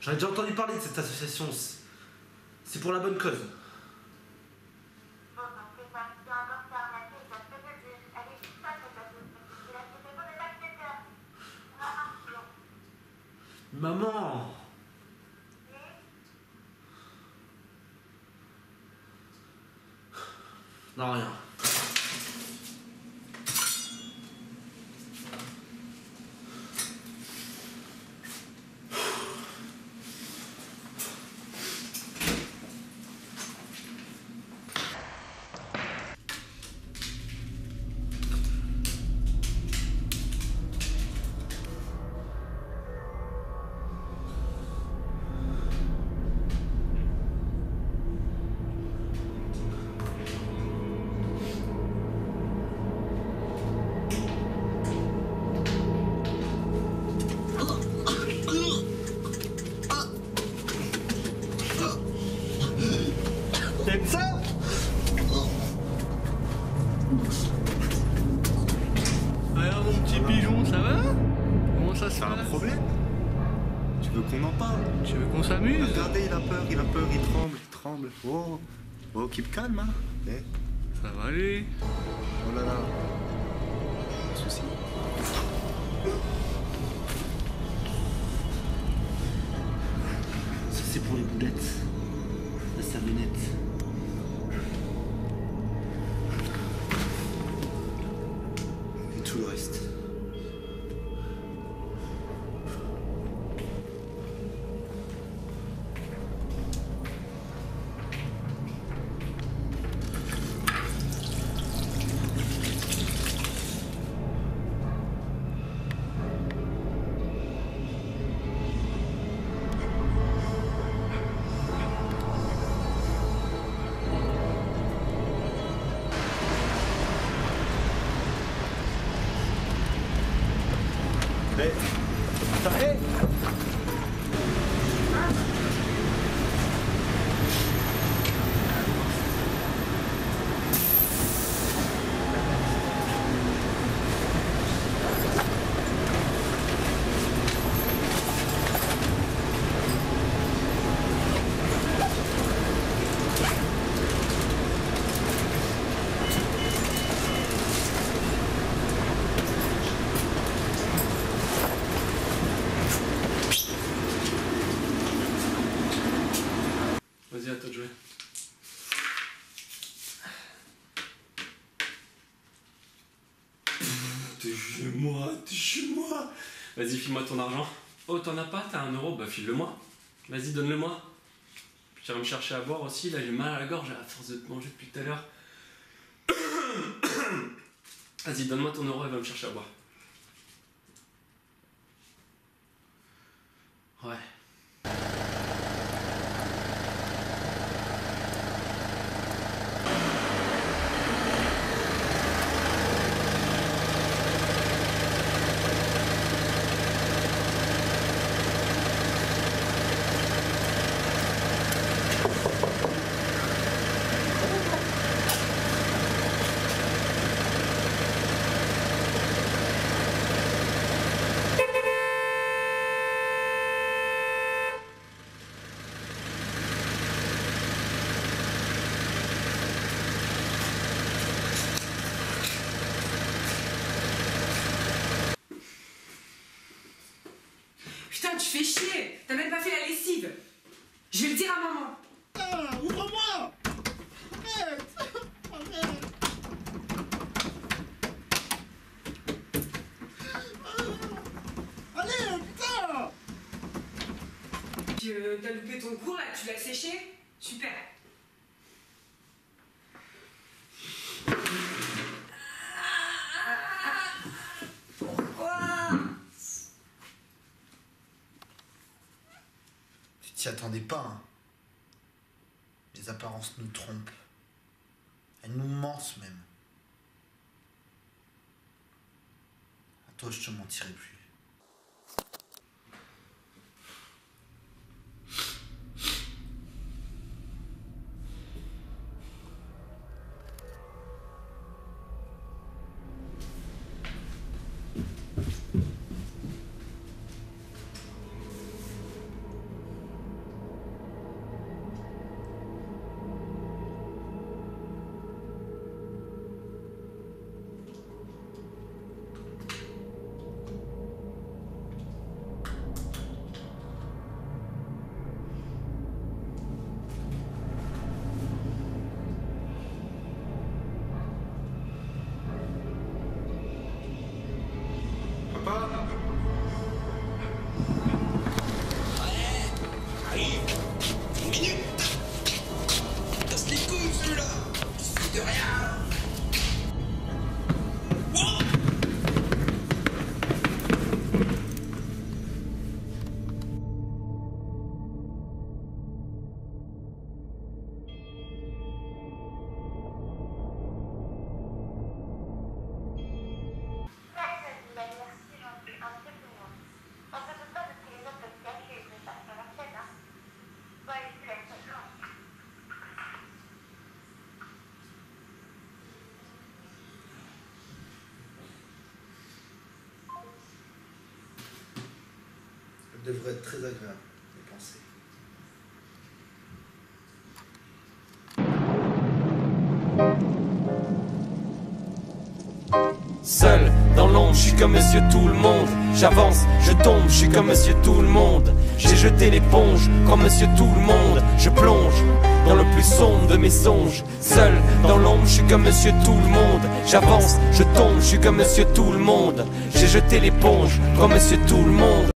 J'en ai déjà entendu parler de cette association. C'est pour la bonne cause. Maman! Non, rien. T'aimes ça? Alors mon petit pigeon, ça va? Comment ça se T'as un passe? problème? Tu veux qu'on en parle? Tu veux qu'on s'amuse? Regardez, il a peur, il tremble. Oh, oh, keep calme, hein. Eh, Ça va aller. oh là là. Pas de soucis. Ça, c'est pour les boulettes. La serviette. Et tout le reste. Eh, ça, eh. Vas-y, à toi de jouer. T'es chez moi. Vas-y, file-moi ton argent. Oh, t'en as pas? T'as 1 euro? Bah, file-le-moi. Vas-y, donne-le-moi. Puis tu vas me chercher à boire aussi. Là, j'ai mal à la gorge à force de te manger depuis tout à l'heure. Vas-y, donne-moi ton euro et va me chercher à boire. Ouais. Putain, tu fais chier! T'as même pas fait la lessive! Je vais le dire à maman! Ah, ouvre-moi! Arrête! Arrête! Ah. Allez, putain! T'as loupé ton cours là, tu l'as séché? Super! Pourquoi? Tu t'y attendais pas, hein. Les apparences nous trompent. Elles nous mentent même. À toi, je te mentirai plus. devrait être très agréable de penser. Seul, dans l'ombre, je suis comme monsieur tout le monde. J'avance, je tombe, je suis comme monsieur tout le monde. J'ai jeté l'éponge, comme monsieur tout le monde. Je plonge dans le plus sombre de mes songes. Seul, dans l'ombre, je suis comme monsieur tout le monde. J'avance, je tombe, je suis comme monsieur tout le monde. J'ai jeté l'éponge, comme monsieur tout le monde.